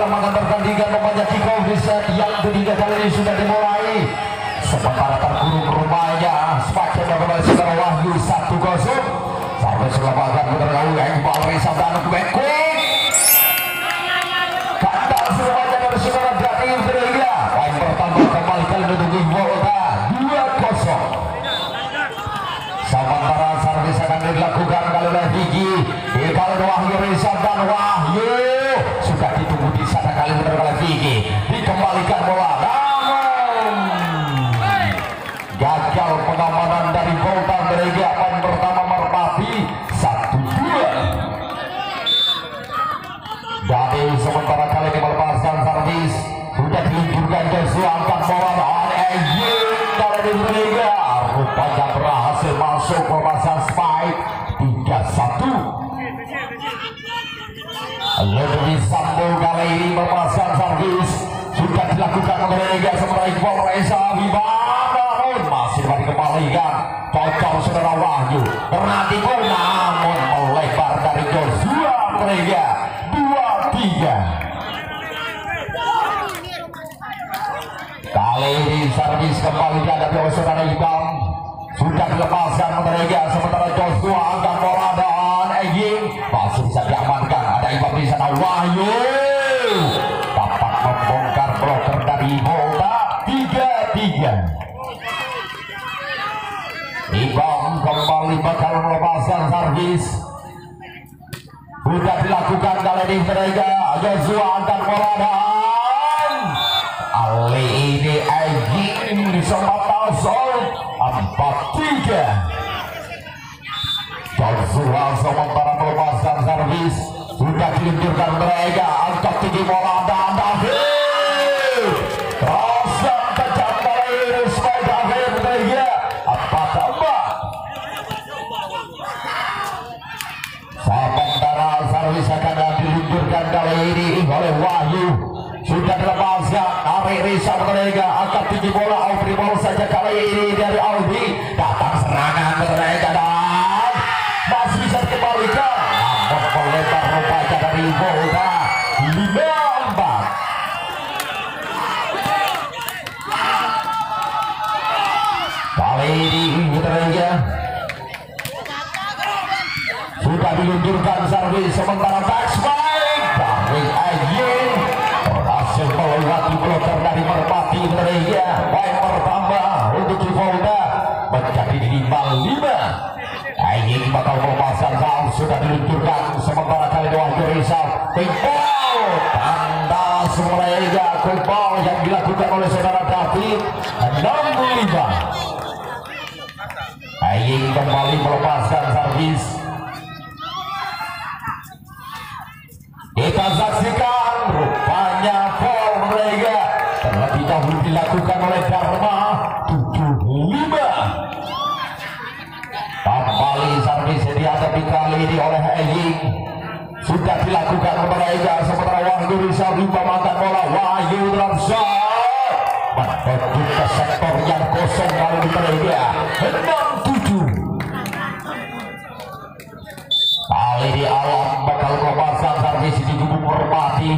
iramakan pertandingan membaca kick-off di set yang ketiga kali ini sudah dimulai. Sementara terkurung rumahnya Semakin melakukan saudara Wahyu 1-0. Sampai selamatkan menerau Iqbal Reza dan Quick kandang semuanya dari saudara Daniel Ferreira. Poin pertama kembali kali untuk Volta 2-0. Sementara servis akan dilakukan kali oleh Vicky. Iqbal Wahyu Reza dan Wahyu sudah ditunggu di sana kali oleh Vicky. Dikembalikan bola gagal pengamanan dari Volta Gereja. Poin pertama Merpati 1-2. Dari sementara kali ini melepaskan servis sudah diluncurkan Joshua angkat bola dan dari Gereja rupanya berhasil masuk pemasan spike 3-1. Lebih sambung kali ini melepaskan servis sudah dilakukan oleh Gereja. Sementara Iqbal Reza masih dikembalikan cocok saudara Wahyu berarti gol namun melebar dari Joshua Gereja 2-3. Kali ini servis kembali dihadapi oleh saudara Iqbal sudah dilepaskan Gereja. Sementara Joshua angkat bola dan Eging masih bisa diamankan. Ada Iqbal di sana. Wahyu dapat membongkar bloker dari Volta 3-3. Ibang kembali bakal melepaskan servis sudah dilakukan kali ini Gereja. Joshua angkat bola dan kali ini Eging disempatkan sol 4-3. Joshua sementara melepaskan servis sudah diluncurkan Gereja. Angkat tinggi bola dan David terus kejar bola ini supaya David Gereja 4-4. Sementara servis akan diluncurkan kali ini oleh Wahyu sudah dilepaskan Ari Risa Gereja. Angkat tinggi bola Audrey ball saja kali ini dari Audrey. Datang serangan Gereja dan masih bisa dikembalikan namun melebar rupanya dari Volta 5-4. Kali ini Gereja sudah diluncurkan servis. Sementara backspike dari Eging berhasil melewati bloker dari Merpati Gereja. Poin pertama untuk Volta menjadi 5-5. Eging bakal melepaskan saat sudah diluncurkan. Sementara kali ini Wahyu Reza quick ball tandas Gereja. Quick ball yang dilakukan oleh saudara David 6-5. Eging kembali melepaskan servis. Kita saksikan rupanya foul Gereja terlebih dahulu dilakukan oleh Dharma 7-5. Kembali servis dihadapi kali ini oleh Eging sudah dilakukan Gereja. Sementara Wahyu Reza memakan bola. Wahyu Reza menuju ke sektor yang kosong kali ini Gereja 6-7. Kali di alam bakal melepaskan servis di kubu Merpati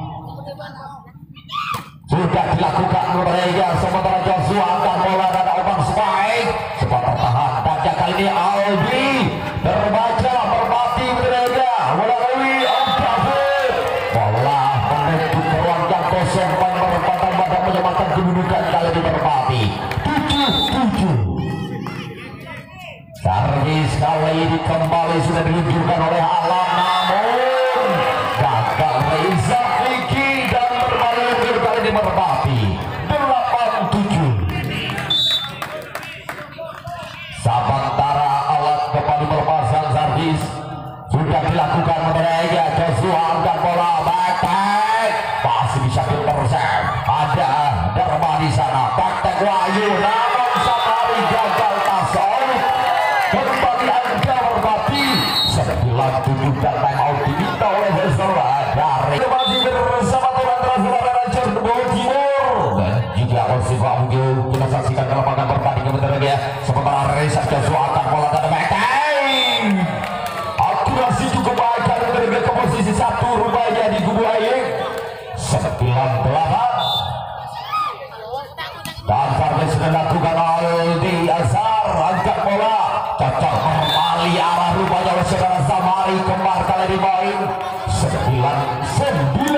sudah dilakukan Gereja. Sementara Joshua angkat bola dan open spike sempat tertahan baca kali ini Aldi terbaca Merpati Gereja melalui David bola menuju ke ruang yang kosong. Poin Merpati pada menyamakan kedudukan kali ini Merpati 7-7. Servis kali ini kembali sudah diluncurkan oleh Alam namun gagal Reza Vicky dan berbalik luncur kali ini Merpati 8-7. Sementara alat kembali melepaskan servis sudah dilakukan Gereja. Joshua angkat bola back masih bisa intercept. Ada Dharma di sana back Wahyu namun sekali gagal tasol. Kembali angka Merpati 9-7 dan time out diminta oleh saudara dari masih bersama teman transfer Rancor Bogor Timur dan juga Osif Amgil. Kita saksikan ke lapangan pertandingan bentar lagi ya. Sementara Reza Joshua akan bola dan backing akurasi cukup baik dari ke posisi 1 rupanya di kubu Eging dan servis sudah dilakukan Aldi Azhar, angkat bola cocok kembali arah rupanya oleh saudara Samari, kembar kali dimain 9-9.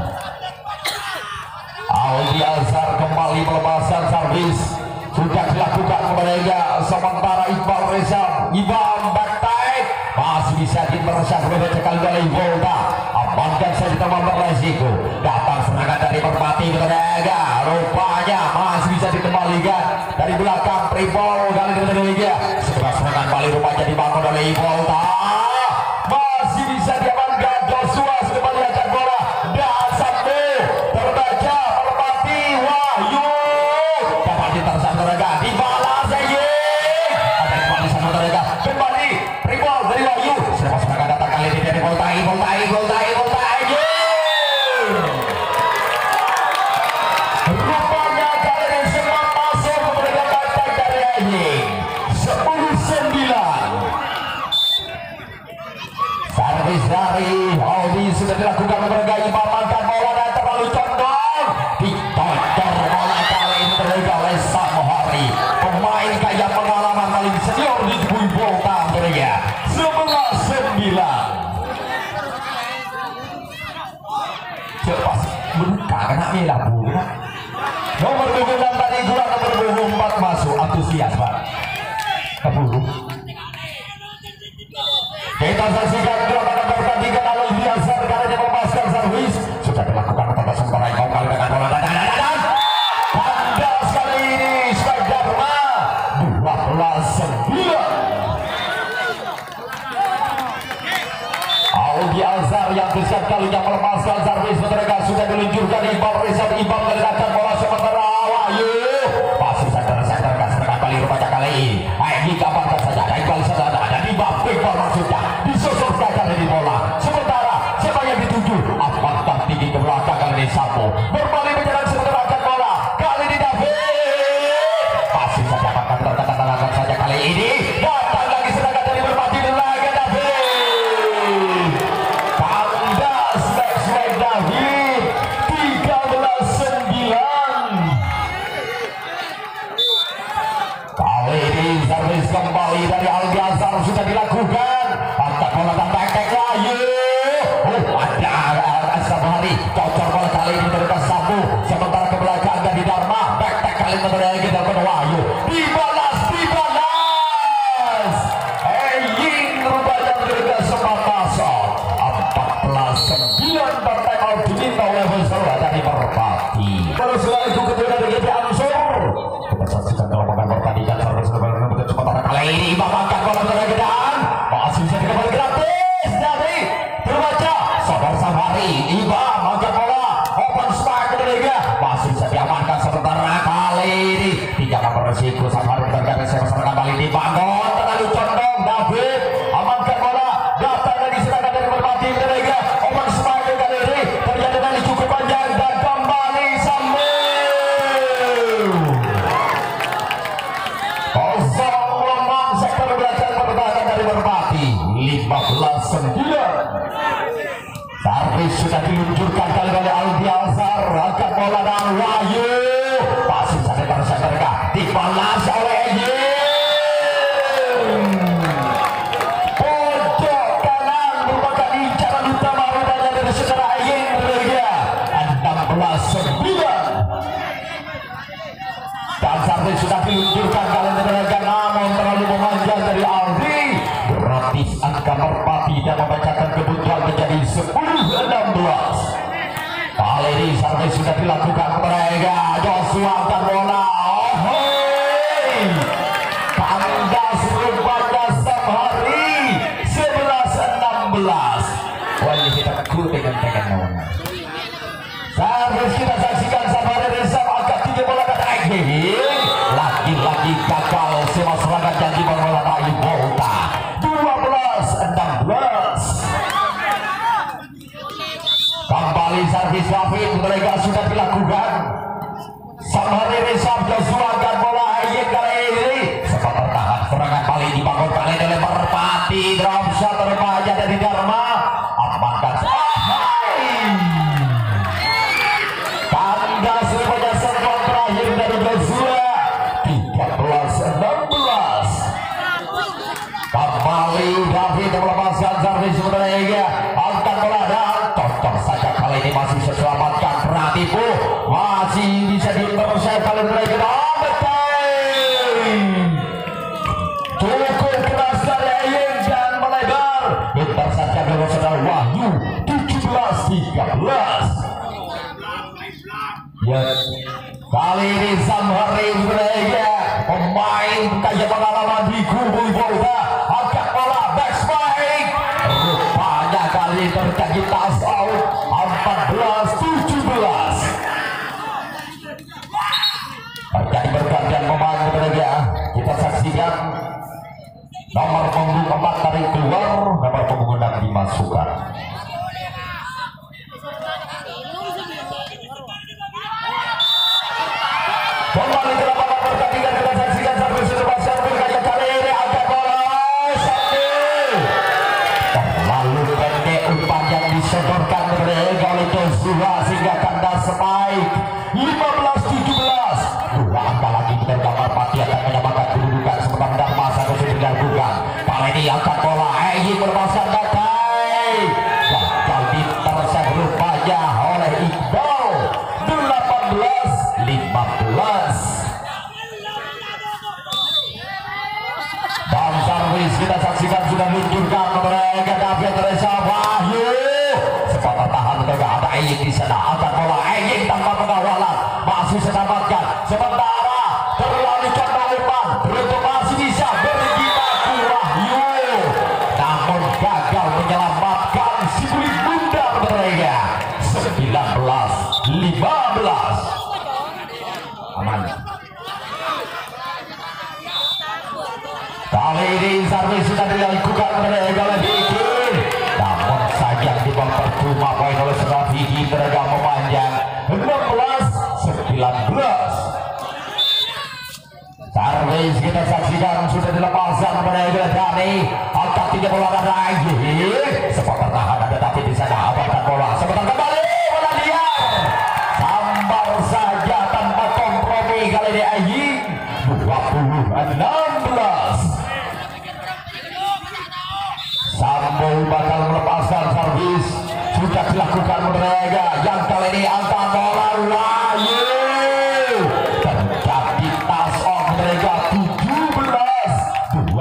Aldi Azhar kembali melepaskan servis sudah dilakukan mereka, sementara Iqbal Reza back masih bisa dimeresap berbeda kali dari Volta. Amankan saja teman beresiko, datang serangan dari Merpati mereka, rupanya masih bisa dikembalikan dari belakang Tribol kali ini setelah serangan balik rupanya dibangun oleh Volta, masih bisa diamankan Joshua sudah melihatkan bola dan satu terbaca Merpati Wahyu dapat diteruskan mereka dibalas lagi ada kembali sama mereka kembali Tribol dari Wahyu sudah serangan datang kali ini dari Volta rupanya kali ini semua masuk memberikan batak dari ini 10-9. Servis dari Aldi sudah dilakukan mereka ibaratkan bola dan terlalu condong dicocor bola kali ini mereka oleh Samohari, pemain kaya pengalaman paling senior di tubuh Volta mereka 11-9. Cepat buka kena merah buka nomor 26 tadi gula nomor 24 masuk antusias Pak keburu kita saksikan gerakan pertandingan lalu biasa kali ini melepaskan servis sudah dilakukan pada sementara yang kali dengan bola dan kandas kali ini Dharma 12-9. Aldi Azhar yang besar kalinya melepaskan servis mereka sudah diluncurkan Iqbal Reza menggerakkan bola sementara Wahyu masih sadar serang kali rupanya kali ini dikabarkan saja Iqbal sadar ada di bawah Iqbal maksudnya disusul kali di bola sementara siapa yang dituju apakah tinggi ke belakang kali ini Sapo berbalik menyerang sementara bola kali ini David masih saja akan terkatakan saja kali ini datang lagi serangan dari Merpati lagi David kandas back David 13-9. Kali ini servis kembali dari Aldi Azhar sudah dilakukan angkat bola dan tek Wahyu ada Samari cocok bola kali ini dari Sabu sementara ke belakang dari Dharma tek kali ini dari Wahyu dibalas Eying rupanya menjadi kesempatan 14-9 partai mau diminta oleh Vesera dari Merpati terus lagi kedua dari GP Ansur kita saksikan dalam pertandingan servis sementara kali ini bahkan bola tergedan masih bisa dikembali gratis dari terbaca Saudara Samari Iba mangkat bola open spark kedua masih bisa diamankan sementara kali ini tidak beresiko Samari terjadi serangan balik dibangun terlalu condong David amankan bola datang lagi serangan dari Merpati kedua open spark kali ini terjadi dari cukup panjang dan kembali sambil kosong lembang sektor belakang pertahanan dari Merpati 15-9. Servis sudah diluncurkan kali oleh Aldi Azhar angkat bola dan Wahyu masih saja tersebar dibalas oleh pojok kanan merupakan incaran utama rupanya dari saudara Eying 16-9. dan servis sudah diluncurkan kali ini namun terlalu memanjang dari Aldi gratis angka Merpati dan membacakan kebutuhan menjadi 10-16. kali ini servis sudah dilakukan mereka Joshua angkat bola kandas rupanya Samari 11-16. Wali kita kuning dengan nawan servis kita saksikan Samari Reza angkat 3 bola dan lagi-lagi gagal semua serangan yang dibangun oleh Volta 12-16. kembali servis David mereka sudah dilakukan Samari Reza Joshua dan bola Eying kali ini sempat bertahan serangan kali dibangun kali oleh Merpati drop shot remaja dari Dharma amankan berlepasan servis mereka angkat bola dan cocok saja kali ini masih selamatkan Pratipo masih bisa diintercept kali mereka cukup keras dari Ayeng dan melebar intercept dari saudara Wahyu 17-13 yes. Kali ini Samhari mereka pemain kaya pengalaman di kubu Volta angkat bola backspike rupanya kali ini terjadi touch out 14-17 terjadi pergantian pemain mereka kita saksikan nomor punggung 4 tarik keluar nomor punggung 6 dimasukkan. Kembali ke lapangan pertandingan kita saksikan servis lepasan bergaya kali ini angkat bola sambil terlalu pendek umpan yang disodorkan mereka oleh Joshua sehingga kandas spike 15-17 dua angka lagi mereka Merpati akan menyamakan kedudukan sementara masa masih dilakukan kali ini angkat bola Egy berpasang bagai gagal diteruskan rupanya oleh Iqbal 18-15 dan servis kita saksikan sudah meluncurkan mereka David Reza Wahyu sempat tertahan mereka ada Egy di sana angkat bola Egy tanpa pengawalan masih selamatkan sementara terlalu condong umpan beruntung masih bisa berjibaku Wahyu namun gagal menyelamatkan si kulit bunda mereka 19-15 aman. Kali ini servis sudah dilakukan mereka lebih kiri namun sayang di bawah percuma poin oleh strategi mereka memanjang 16-19 servis kita saksikan sudah dilepaskan mereka dari angkat 3 bola lagi sempat tertahan ada tapi di sana apakah bola sebentar kembali bola liar sambar saja tanpa kompromi kali ini Egy 20-16 Sambo bakal melepaskan servis sudah dilakukan mereka yang kali ini angkat bola Wahyu terjadi touch off mereka 17-20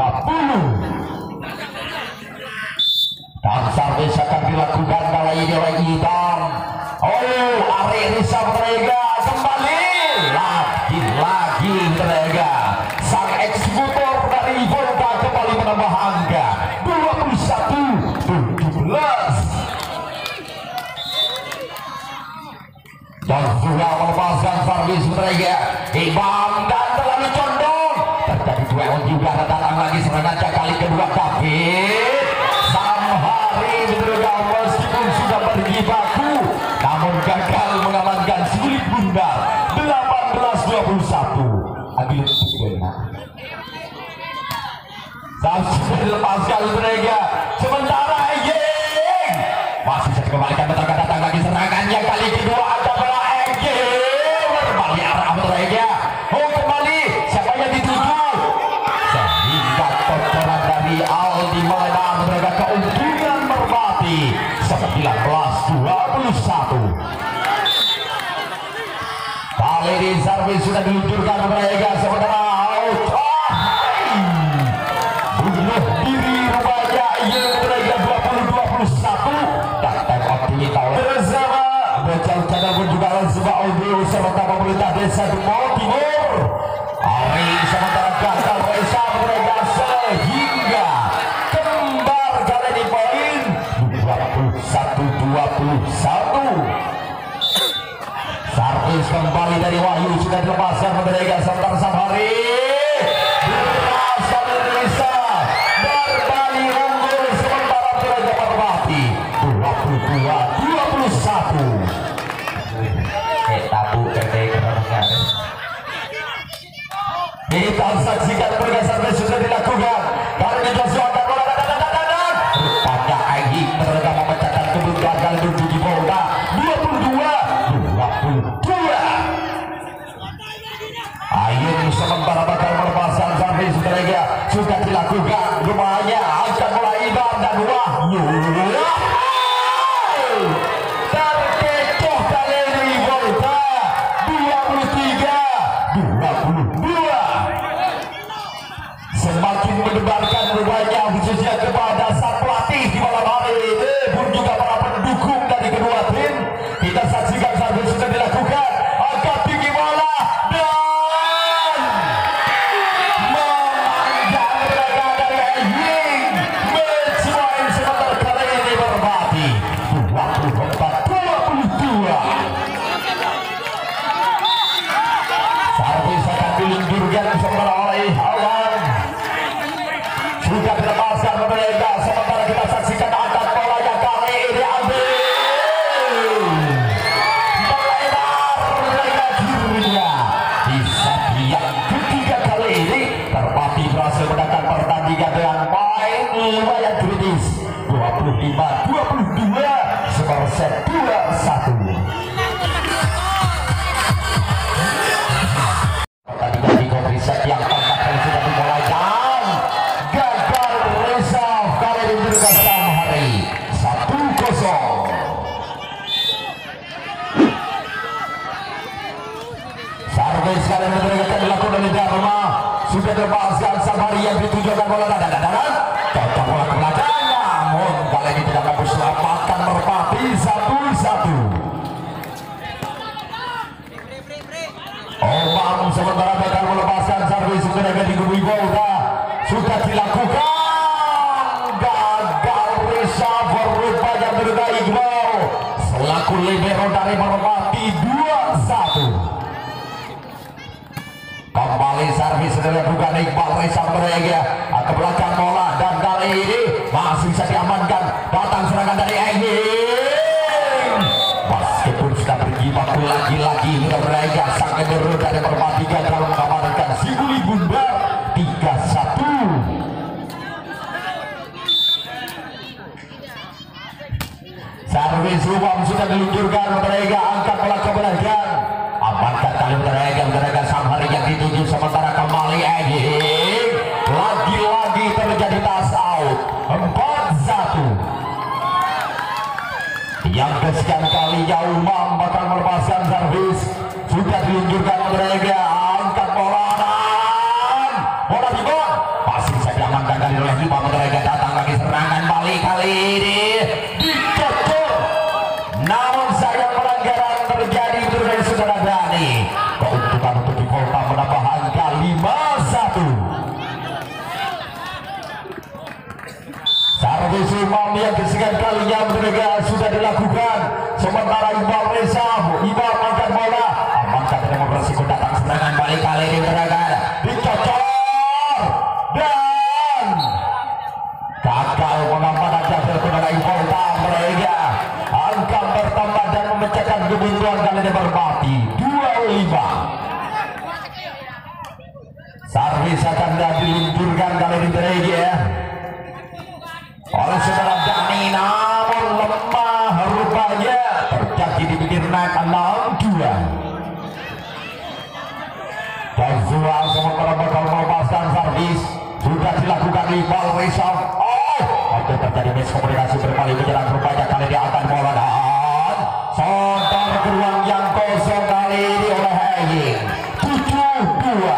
dan servis akan dilakukan kali ini oleh Idam Ari Risa mereka kembali lagi mereka sang eksekutor dari Volta kembali menambah angka 21-17 dan sudah melepaskan servis mereka Imam dan terlalu condong terjadi duel juga datang lagi serangan kali kedua David Samhari mereka meskipun sudah berjibaku namun gagal mengamankan sulit bundar 18-21 Agil Tikwena sampai dilepaskan mereka sementara Egy masih bisa dikembalikan datang lagi serangannya kali kedua ada bola Egy kembali arah mereka kembali siapa yang dituju sehingga kocoran dari Aldi Maledang mereka keuntungan Merpati 19-21 kali ini servis sudah diluncurkan mereka sementara bunuh diri rupanya mereka 20-21 dan time out diminta oleh bersama bocah cadang pun juga bersama audio serta pemerintah desa Timur hari sementara gagal Reza mereka sehingga kembar kali ini poin 21-21 servis kembali dari Wahyu sudah dilepaskan mereka sementara Samhari berasal dari Reza berbalik unggul sementara mereka Merpati 22-21 tabu kita saksikan mereka servis sudah dilakukan kali ini Joshua dan bola rupanya Egy mereka memecahkan kebutuhan kali ini di Volta 22-22 Ayun sementara bakal Wahyu terkecoh kali ini Volta 23-22. Semakin mendebarkan rupanya khususnya kepada sang pelatih di malam hari ini pun juga para pendukung dari kedua tim. Kita saksikan sambil sudah dilakukan angkat tinggi bola dan memanjang mereka dari Eying. Match point sebentar kali ini berbagi 24-22. Servis akan diluncurkan sementara oleh Awan. Sudah dilepaskan mereka sementara kita saksikan angkat bola yang kali ini ambil melebar mereka dirinya di set yang ketiga kali ini. Merpati berhasil menangkan pertandingan dengan main lumayan kritis 25-22 skor set 2-1. Pertandingan di kompetisi yang keempat kali sudah dimulai dan gagal reserve kali ini juga sama hari 1-0. Servis kali ini mereka dilakukan oleh Dharma. Sudah terlepaskan Samari yang ditujukan bola dan cocok bola ke belakang, namun kali ini tidak mampu selamatkan Merpati 1-1. Omam sementara bakal melepaskan servis mereka di Gubui Volta. Sudah dilakukan gagal reserve rupanya menurut Iqbal selaku libero dari Merpati 2-1. Kembali servis sudah dilakukan Iqbal reserve mereka ke belakang bola dan kali ini masih bisa diamankan. Datang serangan dari Eying. Meskipun sudah berjibaku lagi-lagi mereka sang libero dari Merpati gagal mengamankan Siguli Bundar 3-1. Servis Umam sudah diluncurkan mereka angkat bola ke belakang. Amankan kali mereka Samhari yang dituju sementara kembali Eying. Lagi-lagi terjadi touch out 4-1. Yang kesekian kalinya Umam bakal melepaskan servis. Sudah diluncurkan mereka angkat bola dan bola di gol. Masih bisa diamankan kali oleh Umam mereka. Datang lagi serangan balik kali ini dicocor. Namun sayang pelanggaran terjadi dari saudara Dani. Keuntungan untuk di Volta menambah angka 5-1. Servis Umam yang kesekian kalinya mereka sudah dilakukan. Sementara Iqbal reserve, Iqbal angkat bola, amankan dengan beresiko datang serangan balik kali ini mereka dicocor dan gagal menambahkan jadwal kepada Volta mereka. Angka bertambah dan memecahkan kebuntuan kali ini Merpati 2-5. Servis akan diluncurkan kali ini mereka oleh saudara Dani, namun lemah rupanya terjadi di pinggir net 6-2. Joshua sementara bakal melepaskan servis. Sudah dilakukan Iqbal reserve. Itu terjadi miskomunikasi berkali menyerang rupanya kali ini akan bola dan sontar ke ruang yang kosong kali ini oleh Eying 7-2.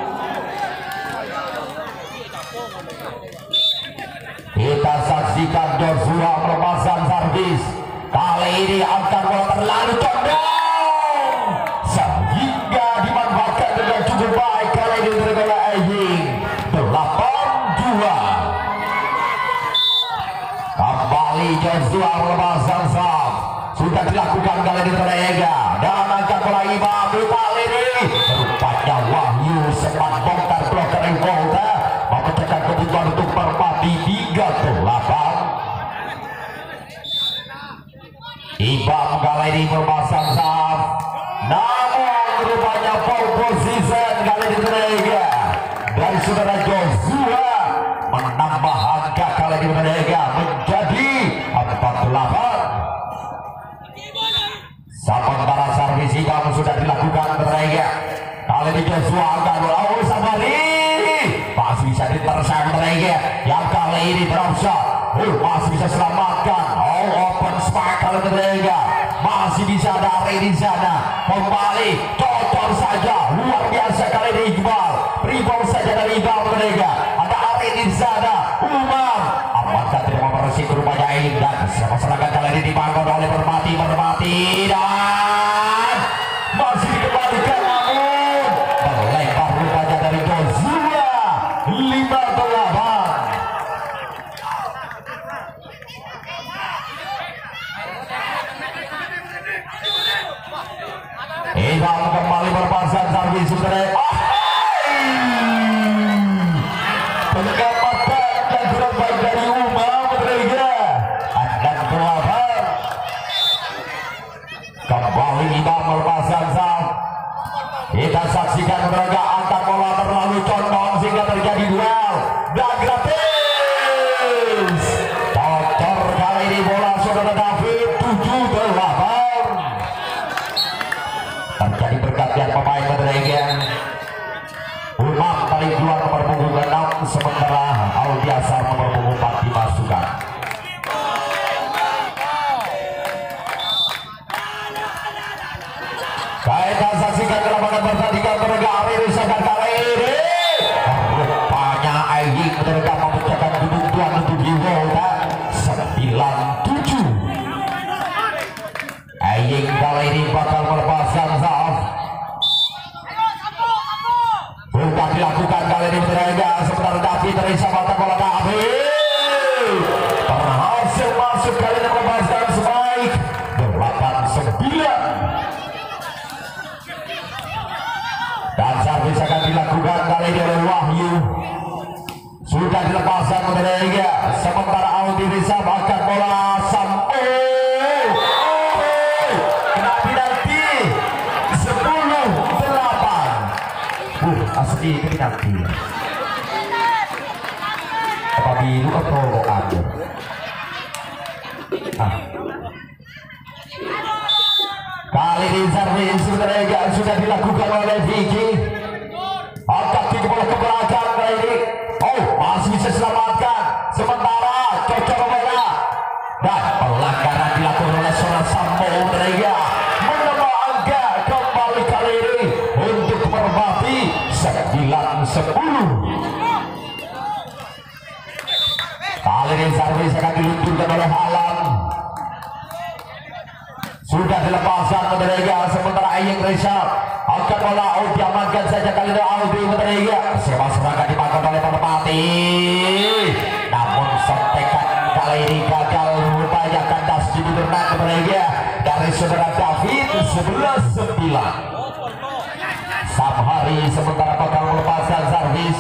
Kita saksikan Joshua melepaskan servis. Kali ini angkat bola terlalu condong sehingga dimanfaatkan dengan cukup baik kali ini oleh Eying 8-2. Kembali Joshua melepaskan serve. Sudah dilakukan kali ini mereka dan angkat bola Imam kali ini rupanya Wahyu sempat bongkar blok dari Volta memecahkan kebutuhan untuk Merpati 3-8. Imam kali ini melepaskan serve, namun rupanya pole position kali ini mereka dari saudara Joshua menambah angka kali ini mereka menjadi 4-8. Sementara servis Imam sudah dilakukan mereka. Kali ini Joshua akan Samari masih bisa ditersan mereka yang kali ini berusaha masih bisa selamatkan. Open spike kali ketiga masih bisa dari di sana, kembali cocok saja, luar biasa kali ini Iqbal, rebound saja dari Iqbal ketiga, ada Ari di sana, Umar apakah terima bersih rupanya ini, dan serangan kali ini dibangun oleh Merpati dan masih dikembalikan, namun melempar rupanya dari Joshua 5-8. Ibam kembali berpasang servis dari penyelamatan dan kurang baik dari Umar Medrega dan kelapan. Kembali Ibam berpasang servis. Kita saksikan Medrega angkat bola terlalu condong sehingga terjadi duel dan gratis. Kotor kali ini bola saudara David 7-8. Terjadi pergantian pemain Medrega. Umam kali keluar nomor punggung 6, sementara Aldiasar nomor punggung 4 dimasukkan. Kita saksikan ke lapangan pertandingan Medrega Ari Risakan kali ini. Rupanya Aying Medrega memecahkan gunung tuan untuk Givolta 9-7. Aying kali ini bakal melepaskan saf. Bukan dilakukan kali ini Medrega, sementara David terisa mata bola David berhasil masuk kali ini melepaskan spike 8-9. Dan servis akan dilakukan kali ini oleh Wahyu. Sudah dilepaskan Medrega, sementara Audi Risa bahkan bola sampai kena penalti 10-8. Asli penalti. Apa biru atau abu? Kali ini servis Medrega sudah dilakukan oleh Vicky. Angkat tiga bola ke belakang kali ini. Masih bisa selamatkan. Sementara cocok bola dan pelanggaran dilakukan oleh seorang Sambo. Medrega menambah angka kembali kali ini untuk Merpati 9-10. Kali ini servis akan diluncurkan oleh Alam. Sudah dilepaskan Medrega, sementara Aying Risa angkat bola, diamankan saja kali ini Audi Medrega. Serangan dibangun oleh Merpati, namun sontekan kali ini gagal, rupanya kandas di benak Medrega dari saudara David 11-9. Samhari sementara bakal melepaskan servis.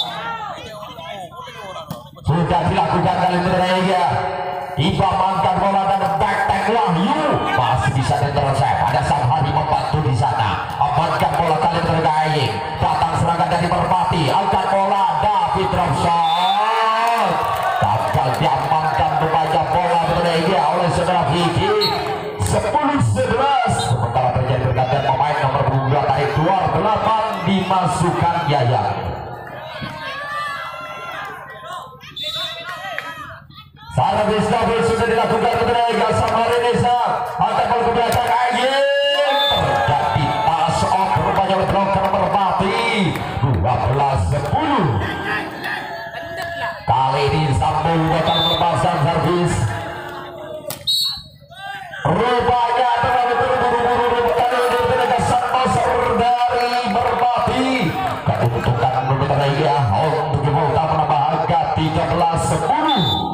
Sudah dilakukan kali Medrega. Iba mangkat bola dan back Wahyu masih bisa diteruskan. Ada Samhari membantu di sana. Amankan bola kali Medrega Aying. Datang serangan dari Merpati. Angkat bola David Robson. Gagal diamankan membaca bola Medrega oleh saudara Vicky 10-11. Sementara terjadi pergantian pemain nomor 2 tarik keluar 8 dimasukkan Yaya. Servis David sudah dilakukan Medrega. Samhari Risa angkat bola ke belakang Aying. Terjadi pass off rupanya oleh blocker Merpati 12-10. Kali ini Sambo bakal melepaskan servis. Rupanya terlalu terburu-buru Medrega Santoser dari Merpati. Keuntungan Medrega untuk Givolta menambah angka 13-10.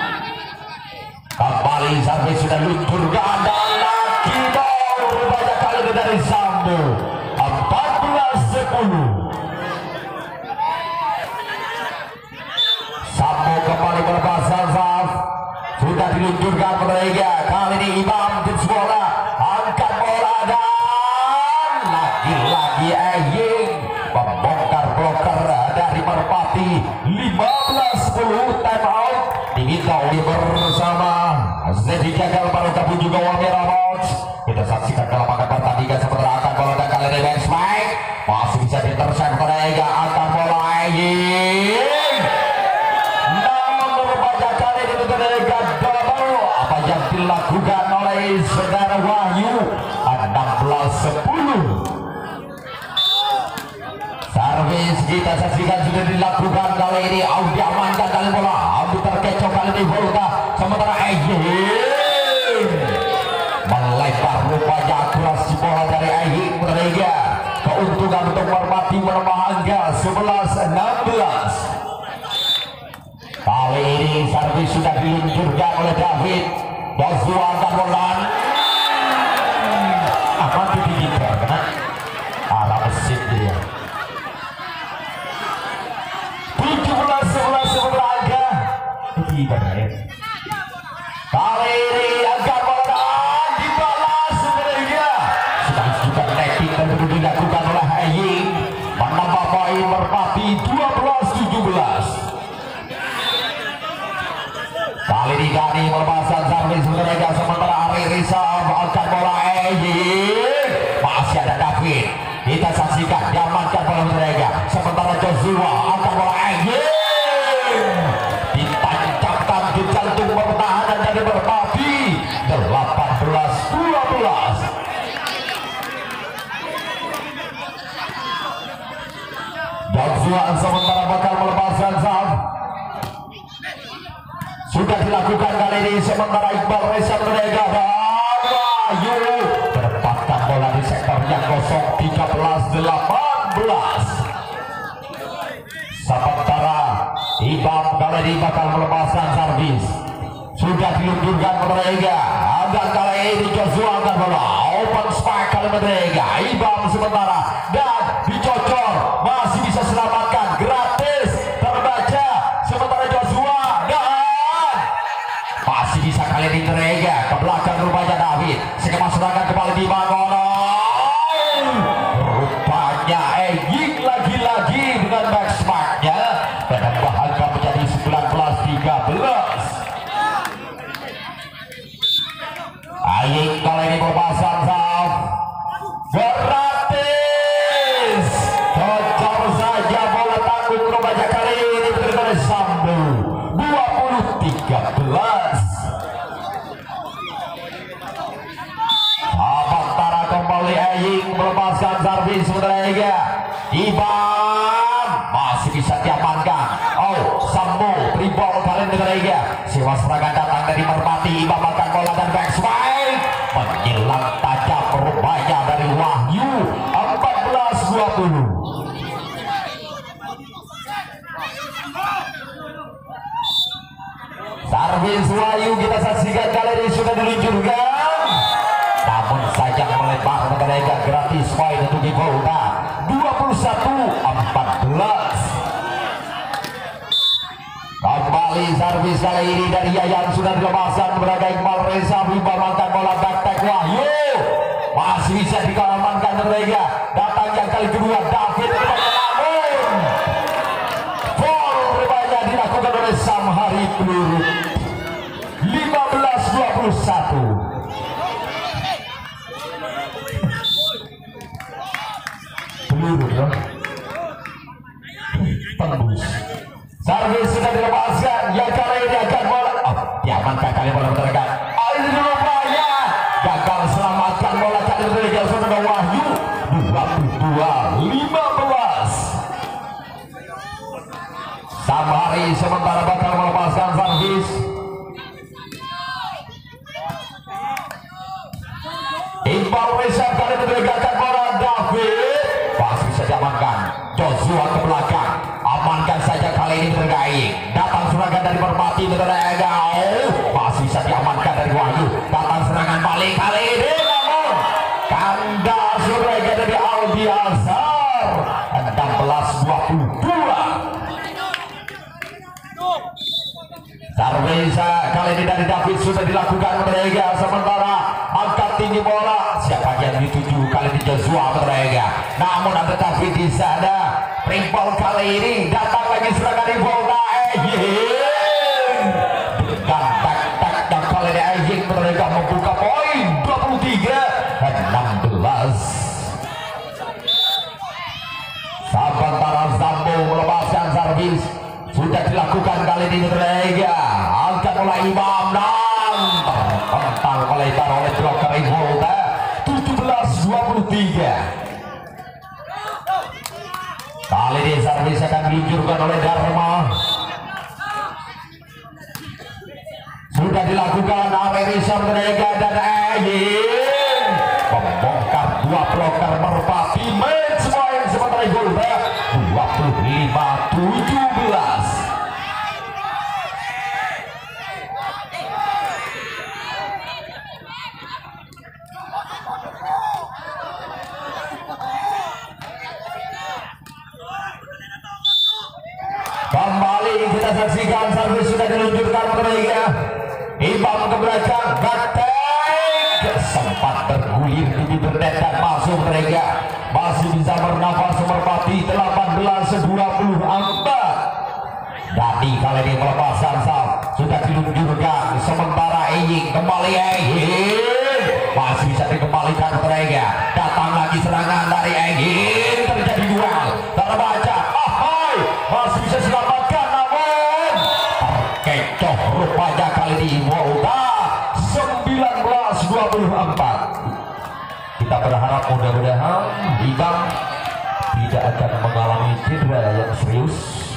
Kembali servis sudah luntur ke andang lagi ball, rupanya kali ini dari Sambo 14-10. Sambo kembali melepaskan saf. Sudah diluncurkan Medrega. Kali ini Imam tips bola, angkat bola dan lagi-lagi Aying membongkar bloker dari Merpati 15-10. Time out diminta bersama Zedi Gagal baru tapi juga Wami Ramos. Kita saksikan ke lapangan pertandingan sementara akan bola dan kali ini bench Mike masih bisa diteruskan Medrega. Angkat bola Aying, namun rupanya kali ini kita saksikan sudah dilakukan kali ini. Audi amankan kali bola. Audi terkecoh kali ini Volta. Sementara Aying melebar rupanya akurasi bola dari Aying mereka. Keuntungan untuk merpati menambah angka 11-16. Kali ini servis sudah diluncurkan oleh David. Joshua akan bola. Aman ditinggikan karena arah mesin dia. 17-11 angka. Ditinggikan. Kali ini akan bola dibalas mereka. Sudah juga netting dan dilakukan oleh Aying. Menambah poin merpati 12-17. Kali ini Gani melepaskan servis mereka, sementara Ari Rizal akan bola Aying. Masih ada David. Kita saksikan diamankan bola mereka, sementara Joshua akan bola Aying. Ditancapkan ke jantung pertahanan dari merpati. 18-12. Joshua sementara bakal melepaskan servis. Sudah dilakukan kali ini, sementara Iqbal Reza mereka dan Wahyu mendapatkan bola di sektor yang kosong. 13-18. Sementara Ibam kali ini bakal melepaskan servis. Sudah diluncurkan mereka. Dan kali ini Joshua akan bola open spike kali mereka. Ibam sementara dan dicocor, masih bisa selamatkan gratis, terbaca. Sementara Joshua masih bisa kali ini mereka ke belakang rupanya David. Sekarang serangan kembali di Mangono. Rupanya Aying lagi-lagi dengan back smacknya menambah angka menjadi 19-13. Aying kali ini melepaskan serve gratis. Cocok saja bola tanggung rupanya kali ini benar-benar Sambo. 20-13. Sementara kembali Aying melepaskan servis mereka. Ibam masih bisa diamankan. Oh, Sambo dribble kali ini mereka. Sewa serangan datang dari merpati. Ibam akan bola dan back spike menyilang tajam rupanya dari Wahyu. 14-20. Servis Wahyu kita saksikan kali ini sudah diluncurkan, namun saja melebar mereka gratis poin untuk di Volta. 21-14. Kembali servis kali ini dari Yayan sudah dilepaskan mereka. Iqbal Reza memanfaatkan bola back Wahyu masih bisa dikamankan mereka. Datang yang kali kedua David, namun foul rupanya dilakukan oleh Samhari peluru. 15-21. Peluru dong. Tembus. Servis sudah dilepaskan. Yang kali ini akan bola. Oh, diamankan kali bola mereka. Ini rupanya gagal selamatkan bola kali mereka. Saudara Wahyu 22-15. Samhari sementara bakal melepaskan servis. Iqbal Reza kali menegakkan bola. David masih bisa diamankan. Joshua ke belakang, amankan saja kali ini terkait. Datang serangan dari merpati menegakkan. Masih bisa diamankan dari Wahyu. Datang serangan balik kali ini, namun kandas mereka dari Aldi Azhar. 16-22. Sarvesa kali ini dari David sudah dilakukan mereka. Sementara angkat tinggi bola, siapa yang dituju kali ini Joshua mereka. Namun ada David di sana. Triple kali ini datang lagi serangan di Volta. Dan tak yang kali ini Aying mereka membuka poin 23-16. Sementara Sambo melepaskan servis. Sudah dilakukan kali ini mereka. Angkat bola Imam dan terpental oleh bloker Volta. 17-23. Kali ini servis servis akan diluncurkan oleh Dharma. Sudah dilakukan Amerisa Mereka dan Ayin membongkar dua bloker merpati match point sementara gol 25-17. Kembali kita saksikan servis sudah diluncurkan mereka. Imam ke belakang, batek sempat tergulir di bibir net dan masuk mereka. Masih bisa bernafas merpati 18-24. Dani kali ini melepaskan saf, sudah diluncurkan sementara Eying kembali Eying masih bisa dikembalikan mereka. Datang lagi serangan dari Eying, terjadi duel terbaca. Masih bisa selamatkan namun terkecoh rupanya kali ini. Volta 19-24. Kita berharap mudah-mudahan Imam tidak akan mengalami cedera yang serius.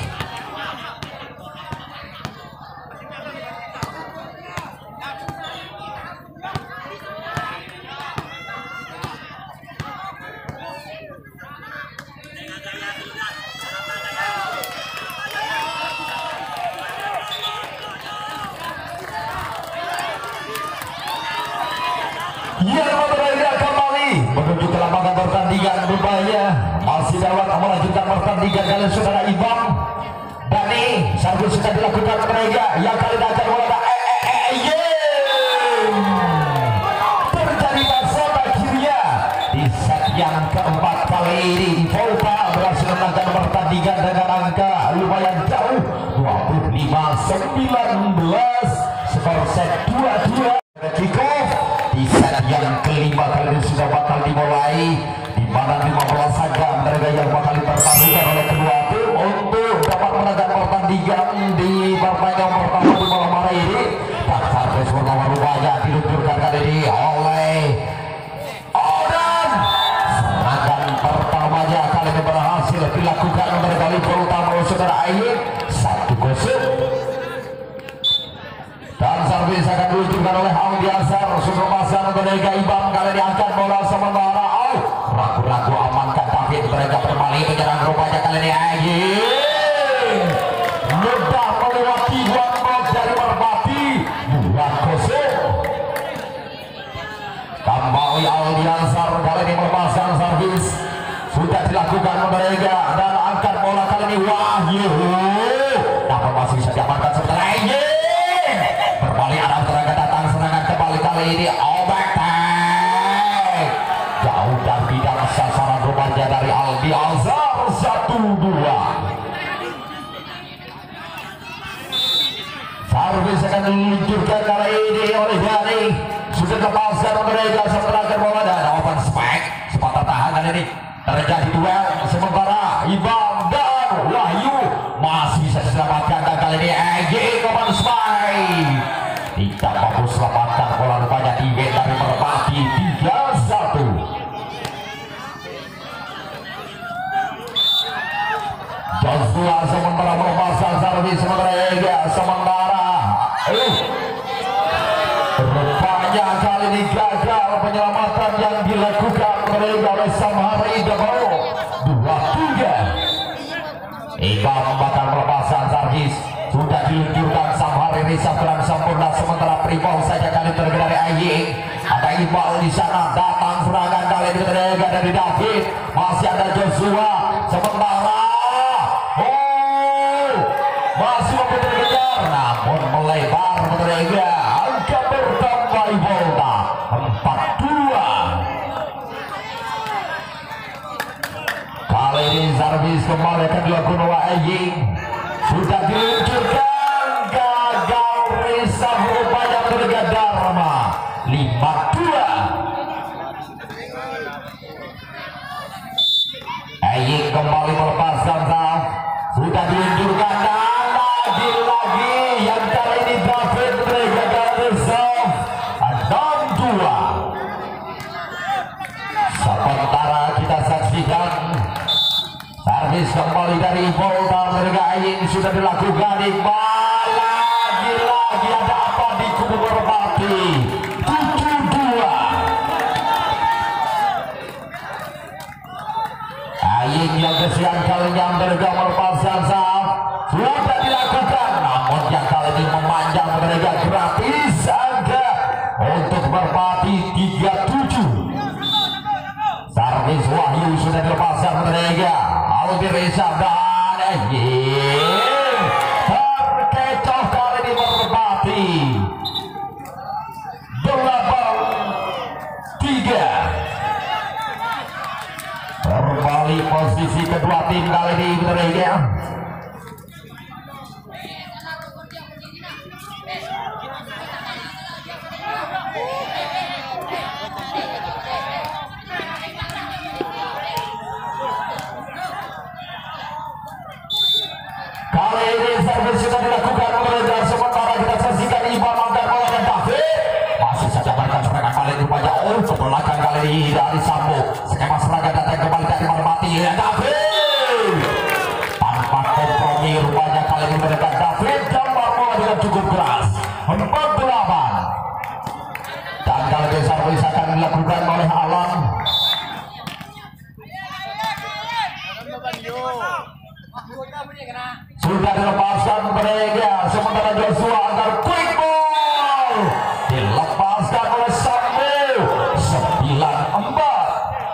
Menuju ke lapangan pertandingan rupanya masih dapat melanjutkan pertandingan kalian saudara Imam. Dani servis sudah dilakukan mereka yang kali akan bola terjadi masalah akhirnya di set yang keempat kali ini. Volta berhasil menangkan pertandingan dengan angka lumayan jauh 25-19. skor set 2-2. Kickoff di set yang kelima kali ini sudah bakal dimulai, di mana 15 saja mereka yang bakal dipertaruhkan oleh kedua tim untuk dapat menangkan pertandingan di pertandingan pertama di malam hari ini. Dan servis pertama rupanya diluncurkan kali ini oleh Odan. Serangan pertamanya kali ini berhasil dilakukan mereka libur utama saudara Ayin 1-0. Dan servis akan diluncurkan oleh Aldi Azhar. Sudah pasang mereka Imam kali diangkat bola sementara. Ragu-ragu amankan David, mereka kembali menyerang rupanya kali ini Ayin mudah melewati one box dari Merpati 2-0. Kembali Aldi Azhar kali ini melepaskan servis. Sudah dilakukan mereka dan angkat bola kali ini Wahyu. Namun masih bisa diamankan sementara Ayin kembali ada tenaga datang serangan kembali kali ini Obektek jauh dan tidak sasaran rupanya dari Aldi Azhar 1-2. Servis akan diluncurkan kali ini oleh Dani. Sudah kepasang mereka setelah bola dan open spike sempat tertahan kali ini terjadi duel sementara Imam dan Wahyu masih bisa diselamatkan dan kali ini Egy open spike tidak mampu selamatkan bola rupanya di dari Merpati 3-1. Joshua sementara melepaskan servis sementara Ega sementara rupanya kali ini gagal penyelamatan yang dilakukan oleh Samhari Dabo 2-3. Imam bakal melepaskan servis. Sudah diluncurkan Samhari Risa kurang sempurna sementara Pribol saja kali tergerak dari Ayin. Ada Iqbal di sana datang serangan kali ini terjaga dari David. Masih ada Joshua sementara masih mampu terkejar namun melebar terjaga. Angka bertambah Volta 4-2. Kali ini servis kembali akan dilakukan oleh Ayin. Sudah diluncurkan gagal Risa rupanya terjaga Dharma 5-2. Ayin kembali melepaskan saf. Sudah diluncurkan dan lagi-lagi yang kali ini David terjaga reserve 6-2. Sementara kita saksikan servis kembali dari Volta. Aying sudah dilakukan Iqbal, lagi-lagi ada apa di kubu Merpati. 7-2. Aying yang kesian kalinya mereka melepaskan saham sudah dilakukan, namun yang kali ini memanjang mereka gratis angka untuk Merpati 37. Servis Wahyu sudah dilepaskan mereka. Alvin Rizal dan Aying terkecoh kali ini Merpati 8-3. Kembali posisi kedua tim kali ini mereka. Kali ini servis sudah dilakukan mereka, sementara kita saksikan Iqbal angkat bola dan David masih saja mereka serangan balik rupanya ke belakang kali ini dari Sambo. Skema serangan datang kembali dari Merpati dan David tanpa kompromi rupanya kali ini mereka. David gambar bola dengan cukup keras 4-8, dan kali ini servis akan dilakukan oleh Alan. Sudah dilepaskan mereka, sementara Joshua antar quick ball dilepaskan oleh Sambo. 9-4.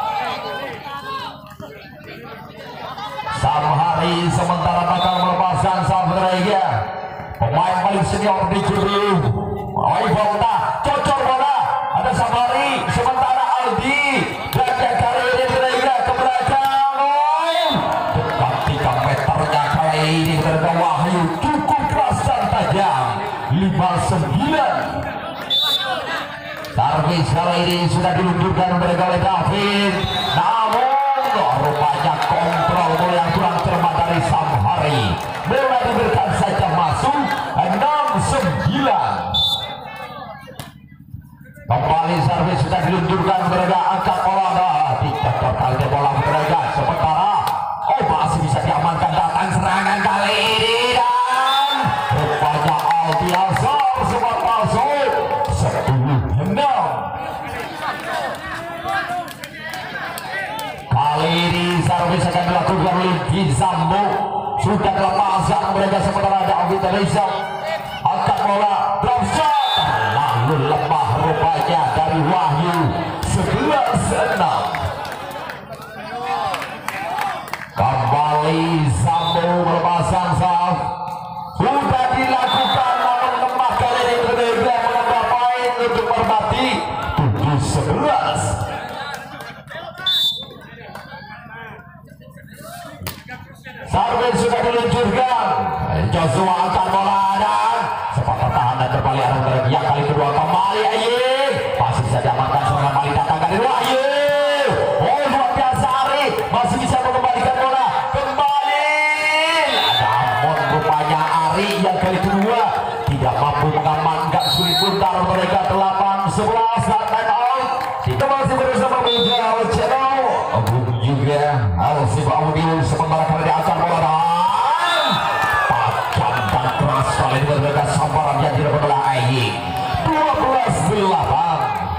Samhari sementara bakal melepaskan saham mereka. Pemain paling senior di Juru Volta cocok bola, ada Samhari, sementara Aldi dan yang kali ini mereka ke belakang dekat 3 meternya. Kali ini mereka Wahyu cukup keras dan tajam 5-9. Servis kali ini sudah dilunturkan mereka oleh David, namun rupanya kontrol bola yang kurang cermat dari Samhari. Bola diberikan saja masuk 6-9. Kembali servis sudah dilunturkan mereka, angkat bola tidak total di bola mereka, sementara masih bisa diamankan. Datang serangan kali ini dan rupanya Aldi Azhar sempat masuk 10-6. Kali ini servis akan dilakukan oleh Sambo. Sudah dilepaskan mereka, sementara ada Alvin Rizal angkat bola, drop shot lalu lemah rupanya dari Wahyu 11-6. Kembali Sambo melepaskan saham sudah dilakukan, namun lemah kali ini berbeda menambah poin untuk Merpati 7-11. Servis sudah diluncurkan, Joshua angkat bola dan sempat tertahan dan berbalik arah yang kali kedua. Kembali Aying masih bisa diamankan, serangan balik datang dari Wahyu. Luar biasa Ari masih bisa mengembalikan bola kembali, namun rupanya Ari yang kali kedua tidak mampu mengamankan, sulit putar mereka. 8-11 dan time out. Kita masih bersama media channel juga Alsif Audio, sementara kali diangkat bola dan tajam dan keras kali ini mereka sambaran yang dilakukan oleh Aying 12-8.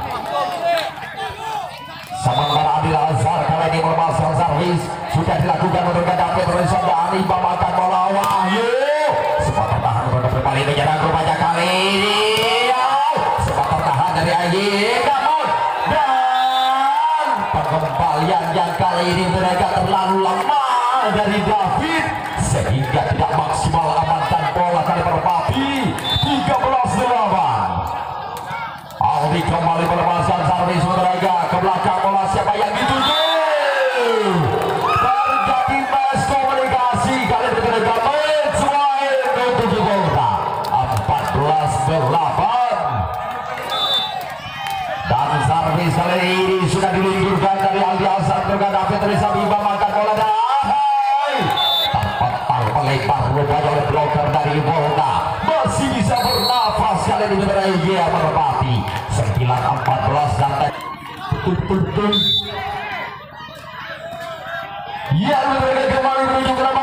Sementara Adil Azhar kali ini melepaskan servis sudah dilakukan mereka. David Rizal dan Iqbal angkat bola. Wahyu sempat tertahan mereka berbalik menyerang rupanya kali ini sempat tertahan dari Aying, namun dan pengembalian yang kali ini mereka terlalu lemah dari David sehingga tidak maksimal amankan bola kali Merpati 13-8. Aldi kembali melepaskan servis mereka ke belakang bola, siapa yang dituju? Terjadi miskomunikasi kali ini mereka mencuai untuk Volta 14-8. Dan servis kali ini sudah diluncurkan dari Aldi Azhar dengan David Rizal. Iqbal angkat bola dan terpental melebar rupanya oleh bloker dari Volta. Masih bisa bernafas kali ini mereka Merpati 9-14 dan ya mereka kembali menuju ke